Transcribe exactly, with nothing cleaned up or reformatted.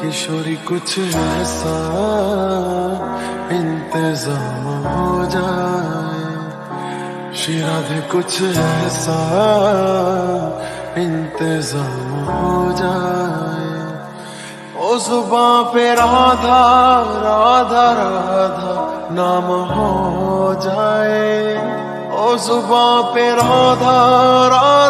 किशोरी कुछ ऐसा इंतजाम हो जाए, श्री राधे कुछ ऐसा इंतजाम हो जाए। ओ जुबां पे राधा राधा राधा नाम हो जाए, ओ जुबां पे राधा राधा